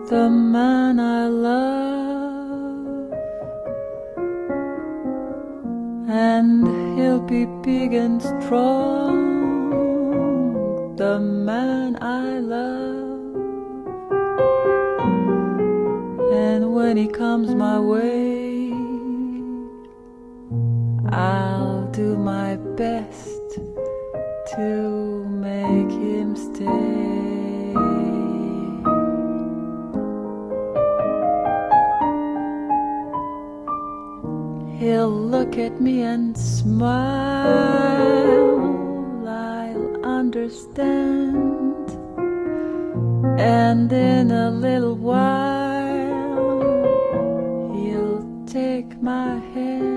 the man I love, and he'll be big and strong, the man I love. And when he comes my way, I'll do my best to make him stay. He'll look at me and smile, I'll understand, and in a little while he'll take my hand.